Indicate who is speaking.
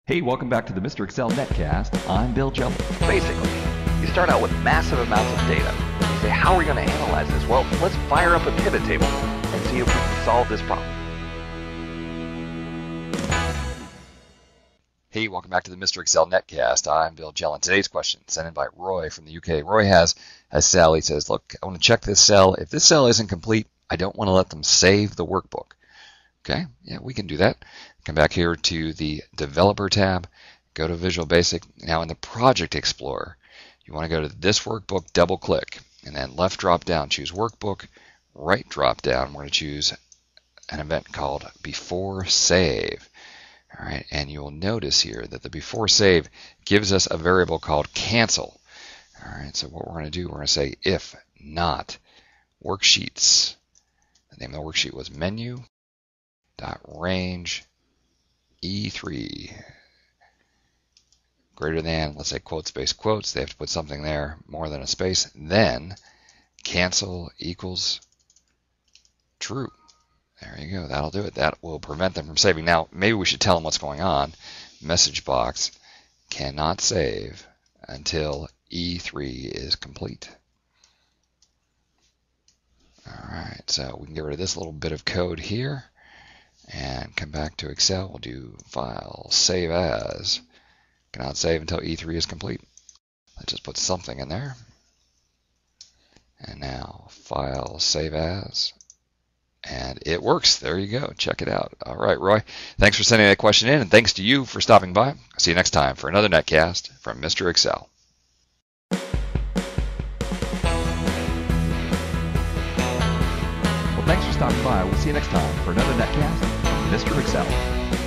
Speaker 1: Hey, welcome back to the Mr. Excel Netcast. I'm Bill Jelen.
Speaker 2: Basically, you start out with massive amounts of data. You say, how are we going to analyze this? Well, let's fire up a pivot table and see if we can solve this problem.
Speaker 3: Hey, welcome back to the Mr. Excel Netcast. I'm Bill Jelen. Today's question sent in by Roy from the UK. Roy has a cell. He says, look, I want to check this cell. If this cell isn't complete, I don't want to let them save the workbook. Okay, yeah, we can do that. Come back here to the Developer tab, go to Visual Basic. Now in the Project Explorer, you want to go to this workbook, double click, and then left drop down, choose Workbook, right drop down, we're going to choose an event called BeforeSave. All right, and you'll notice here that the BeforeSave gives us a variable called cancel. All right, so what we're going to do, we're going to say if not worksheets. The name of the worksheet was menu dot range E3 greater than, let's say quote space quotes. They have to put something there more than a space. Then cancel equals true. There you go. That'll do it. That will prevent them from saving. Now, maybe we should tell them what's going on. Message box cannot save until E3 is complete. All right, so we can get rid of this little bit of code here and come back to Excel. We'll do File, Save As. Cannot save until E3 is complete. Let's just put something in there. And now File, Save As. And it works. There you go. Check it out. All right, Roy. Thanks for sending that question in, and thanks to you for stopping by. I'll see you next time for another Netcast from Mr. Excel.
Speaker 1: Well, thanks for stopping by. We'll see you next time for another Netcast from Mr. Excel.